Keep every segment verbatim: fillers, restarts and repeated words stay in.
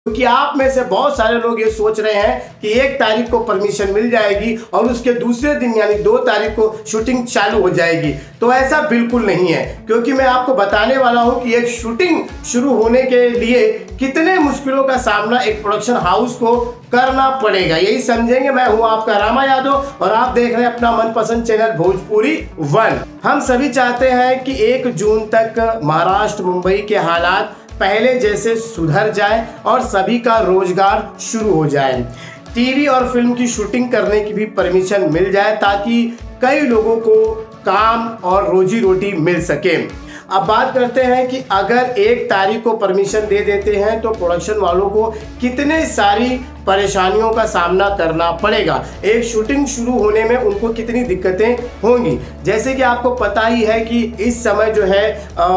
क्योंकि आप में से बहुत सारे लोग ये सोच रहे हैं कि एक तारीख को परमिशन मिल जाएगी और उसके दूसरे दिन यानी दो तारीख को शूटिंग चालू हो जाएगी। तो ऐसा बिल्कुल नहीं है, क्योंकि मैं आपको बताने वाला हूं कि एक शूटिंग शुरू होने के लिए कितने मुश्किलों का सामना एक प्रोडक्शन हाउस को करना पड़ेगा। यही समझेंगे। मैं हूं आपका रामा यादव और आप देख रहे हैं अपना मनपसंद चैनल भोजपुरी वन। हम सभी चाहते हैं कि एक जून तक महाराष्ट्र मुंबई के हालात पहले जैसे सुधर जाए और सभी का रोजगार शुरू हो जाए। टीवी और फिल्म की शूटिंग करने की भी परमिशन मिल जाए ताकि कई लोगों को काम और रोजी रोटी मिल सके। अब बात करते हैं कि अगर एक तारीख को परमिशन दे देते हैं तो प्रोडक्शन वालों को कितने सारी परेशानियों का सामना करना पड़ेगा। एक शूटिंग शुरू होने में उनको कितनी दिक्कतें होंगी। जैसे कि आपको पता ही है कि इस समय जो है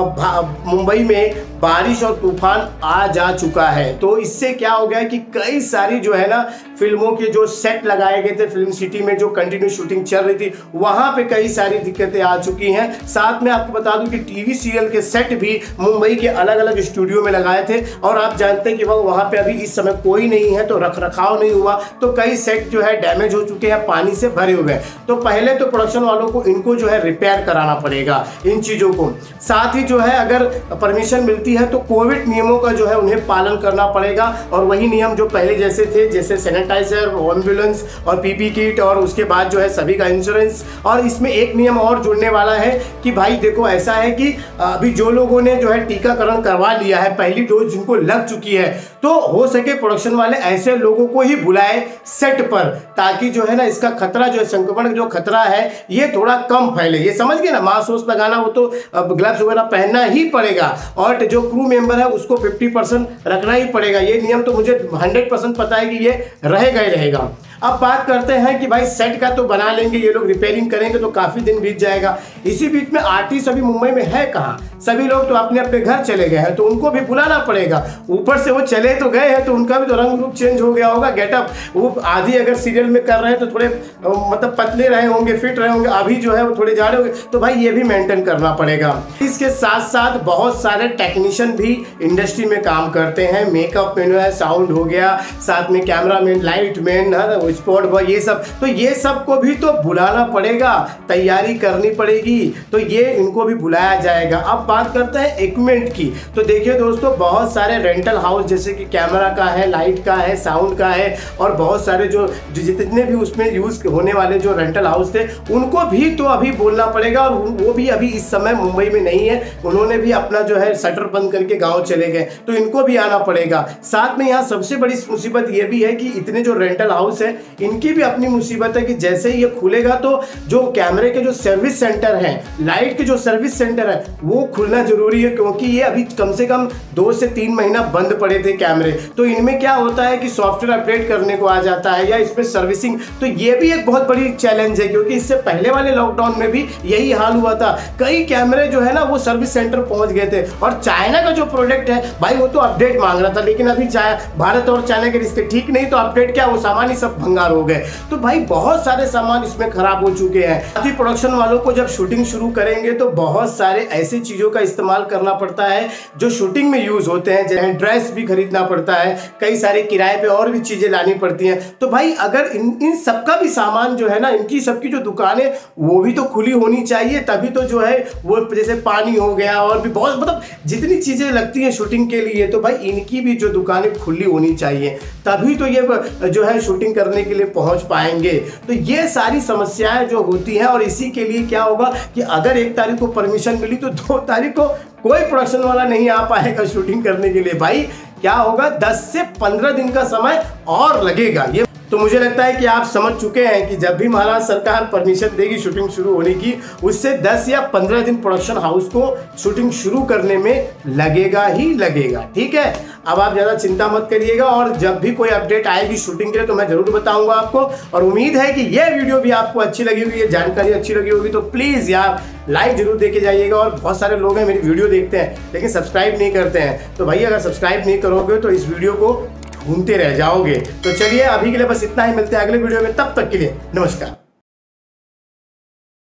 मुंबई में बारिश और तूफान आ जा चुका है। तो इससे क्या हो गया कि कई सारी जो है ना फिल्मों के जो सेट लगाए गए थे फिल्म सिटी में, जो कंटिन्यू शूटिंग चल रही थी, वहां पे कई सारी दिक्कतें आ चुकी हैं। साथ में आपको बता दूं कि टीवी सीरियल के सेट भी मुंबई के अलग अलग स्टूडियो में लगाए थे और आप जानते हैं कि वह वहां पे अभी इस समय कोई नहीं है, तो रख रखाव नहीं हुआ, तो कई सेट जो है डैमेज हो चुके हैं, पानी से भरे हुए हैं। तो पहले तो प्रोडक्शन वालों को इनको जो है रिपेयर कराना पड़ेगा इन चीजों को। साथ ही जो है अगर परमिशन मिलती है तो कोविड नियमों का जो है उन्हें पालन करना पड़ेगा और वही नियम जो पहले जैसे थे, जैसे सैनिटाइजर, एम्बुलेंस और पीपी किट और उसके बाद जो है सभी का इंश्योरेंस। और इसमें एक नियम और जुड़ने वाला है कि भाई देखो ऐसा है कि अभी जो लोगों ने जो है टीकाकरण करवा लिया है, पहली डोज जिनको लग चुकी है, तो हो सके प्रोडक्शन वाले ऐसे लोगों को ही बुलाए सेट पर, ताकि जो है ना इसका खतरा जो है, संक्रमण जो खतरा है ये थोड़ा कम फैले। ये समझ गए ना, मास्क वोस्क लगाना वो तो ग्लव्स वगैरह पहनना ही पड़ेगा और जो क्रू मेंबर है उसको फिफ्टी परसेंट रखना ही पड़ेगा। ये नियम तो मुझे हंड्रेड परसेंट पता है कि ये रहेगा ही रहेगा। अब बात करते हैं कि भाई सेट का तो बना लेंगे, ये लोग रिपेयरिंग करेंगे तो काफी दिन बीत जाएगा। इसी बीच में आर्टिस्ट अभी मुंबई में है कहाँ, सभी लोग तो अपने अपने घर चले गए हैं, तो उनको भी बुलाना पड़ेगा। ऊपर से वो चले तो गए हैं तो उनका भी तो रंग रूप चेंज हो गया होगा, गेटअप। वो आधी अगर सीरियल में कर रहे हैं तो थोड़े मतलब पतले रहे होंगे, फिट रहे होंगे, अभी जो है वो थोड़े जाड़े होंगे, तो भाई ये भी मेंटेन करना पड़ेगा। इसके साथ साथ बहुत सारे टेक्नीशियन भी इंडस्ट्री में काम करते हैं, मेकअप मैन है, साउंड हो गया, साथ में camera man, light man, spot boy, ये सब, तो ये सब को भी तो बुलाना पड़ेगा, तैयारी करनी पड़ेगी, तो ये इनको भी बुलाया जाएगा। अब बात करते हैं इक्विपमेंट की, तो देखिए दोस्तों बहुत सारे रेंटल हाउस जैसे कि कैमरा का है, लाइट का है, साउंड का है और बहुत सारे जो जितने भी उसमें यूज होने वाले जो रेंटल हाउस थे उनको भी तो अभी बोलना पड़ेगा और वो भी अभी इस समय मुंबई में नहीं है, उन्होंने भी अपना जो है शटर बंद करके गाँव चले गए, तो इनको भी आना पड़ेगा। साथ में यहाँ सबसे बड़ी मुसीबत ये भी है कि इतने जो रेंटल हाउस है इनकी भी अपनी मुसीबत है कि जैसे ही ये खुलेगा तो जो कैमरे के जो सर्विस सेंटर हैं, लाइट के जो सर्विस सेंटर है वो खुलना जरूरी है, क्योंकि ये अभी कम से कम दो से तीन महीना बंद पड़े थे कैमरे। तो इनमें क्या होता है कि सॉफ्टवेयर अपडेट करने को आ जाता है या इसमें सर्विसिंग, तो ये भी एक बहुत बड़ी चैलेंज है, क्योंकि इससे पहले वाले लॉकडाउन में भी यही हाल हुआ था। कई कैमरे जो है ना वो सर्विस सेंटर पहुंच गए थे और चाइना का जो प्रोडक्ट है भाई वो तो अपडेट मांग रहा था, लेकिन अभी भारत और चाइना के रिश्ते ठीक नहीं, तो अपडेट क्या, वो सामान ही सब भंगार हो गए। तो भाई बहुत सारे सामान इसमें खराब हो चुके हैं। अभी प्रोडक्शन वालों को जब शूटिंग शुरू करेंगे तो बहुत सारे ऐसी चीजों का इस्तेमाल करना पड़ता है जो शूटिंग में यूज होते हैं, जैसे ड्रेस भी खरीदना पड़ता है, कई सारे किराए पे और भी चीजें लानी पड़ती हैं। तो भाई अगर इन इन सबका भी सामान जो है ना, इनकी सबकी जो दुकानें वो भी तो खुली होनी चाहिए, तभी तो जो है वो जैसे पानी हो गया और भी बहुत मतलब जितनी चीजें लगती हैं शूटिंग के लिए, तो भाई इनकी भी जो दुकानें खुली होनी चाहिए, तभी तो ये जो है शूटिंग करने के लिए पहुंच पाएंगे। तो ये सारी समस्याएं जो होती हैं और इसी के लिए क्या होगा कि अगर एक तारीख को परमिशन मिली तो दो तारीख को कोई प्रोडक्शन वाला नहीं आ पाएगा शूटिंग करने के लिए। भाई क्या होगा, दस से पंद्रह दिन का समय और लगेगा। ये तो मुझे लगता है कि आप समझ चुके हैं कि जब भी महाराष्ट्र सरकार परमिशन देगी शूटिंग शुरू होने की, उससे दस या पंद्रह दिन प्रोडक्शन हाउस को शूटिंग शुरू करने में लगेगा ही लगेगा। ठीक है, अब आप ज़्यादा चिंता मत करिएगा और जब भी कोई अपडेट आएगी शूटिंग के लिए तो मैं जरूर बताऊंगा आपको। और उम्मीद है कि यह वीडियो भी आपको अच्छी लगी होगी, ये जानकारी अच्छी लगी होगी, तो प्लीज़ यार लाइक जरूर देके जाइएगा। और बहुत सारे लोग हैं मेरी वीडियो देखते हैं लेकिन सब्सक्राइब नहीं करते हैं, तो भाई अगर सब्सक्राइब नहीं करोगे तो इस वीडियो को ढूंढते रह जाओगे। तो चलिए अभी के लिए बस इतना ही, मिलते हैं अगले वीडियो में, तब तक के लिए नमस्कार।